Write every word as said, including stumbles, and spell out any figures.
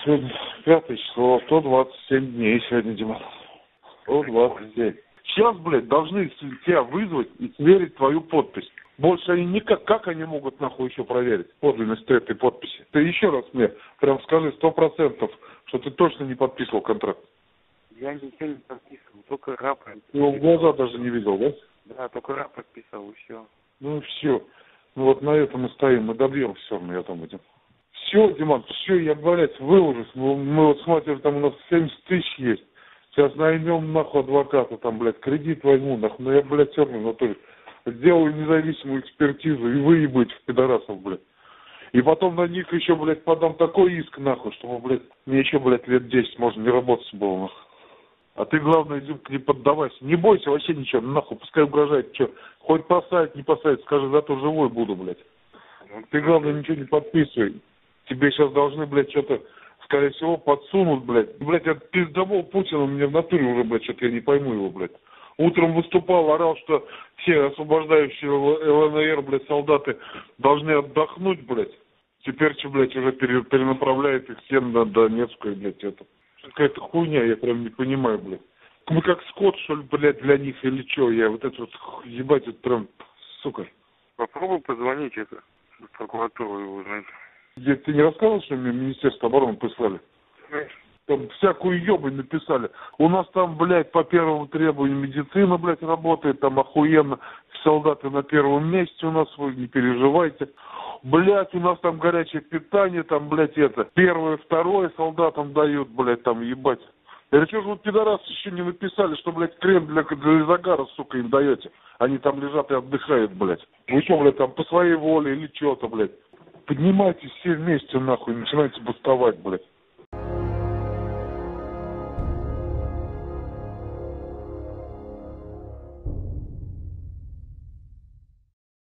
Сегодня пятое число, сто двадцать семь дней сегодня, Дима. сто двадцать семь. Сейчас, блядь, должны тебя вызвать и сверить твою подпись. Больше они никак, как они могут нахуй еще проверить подлинность этой подписи? Ты еще раз мне прям скажи сто процентов, что ты точно не подписывал контракт. Я ничего не подписывал, только рапорт. Ты его в глаза даже не видел, да? Да, только рапорт писал, и все. Ну все. Ну вот на этом мы стоим, мы добьемся все равно, я там будем. Все, Диман, все, я, блядь, выложусь. Мы, мы вот смотрим, там у нас семьдесят тысяч есть. Сейчас наймем, нахуй, адвоката, там, блядь, кредит возьму, нахуй. Но я, блядь, все равно, натуре, сделаю независимую экспертизу и выебать в пидорасов, блядь. И потом на них еще, блядь, подам такой иск, нахуй, чтобы, блядь, мне еще, блядь, лет десять можно не работать было, нахуй. А ты, главное, Димка, не поддавайся. Не бойся вообще ничего, нахуй, пускай угрожает, что. Хоть посадить, не посадить, скажи, зато живой буду, блядь. Ты, главное, ничего не подписывай. Тебе сейчас должны, блядь, что-то, скорее всего, подсунут, блядь. Блядь, этот пиздобол Путина мне в натуре уже, блядь, что-то я не пойму его, блядь. Утром выступал, орал, что все освобождающие ЛНР, блядь, солдаты должны отдохнуть, блядь. Теперь, что, блядь, уже пере, перенаправляет их всем на Донецкую, блядь, это. Какая-то хуйня, я прям не понимаю, блядь. Мы как скот, что ли, блядь, для них или что? Я вот это вот, ебать, это прям, сука. Попробуй позвонить это, в прокуратуру и узнать. Где ты не рассказывал, что мне Министерство обороны прислали? Там всякую ебань написали. У нас там, блядь, по первому требованию медицина, блядь, работает, там охуенно. Солдаты на первом месте у нас, вы не переживайте. Блядь, у нас там горячее питание, там, блядь, это, первое, второе солдатам дают, блядь, там, ебать. Я что же вот пидорасы еще не написали, что, блядь, крем для, для загара, сука, им даете. Они там лежат и отдыхают, блядь. Вы что, блядь, там по своей воле или что-то, блядь. Поднимайтесь все вместе, нахуй, начинайте бастовать, блядь.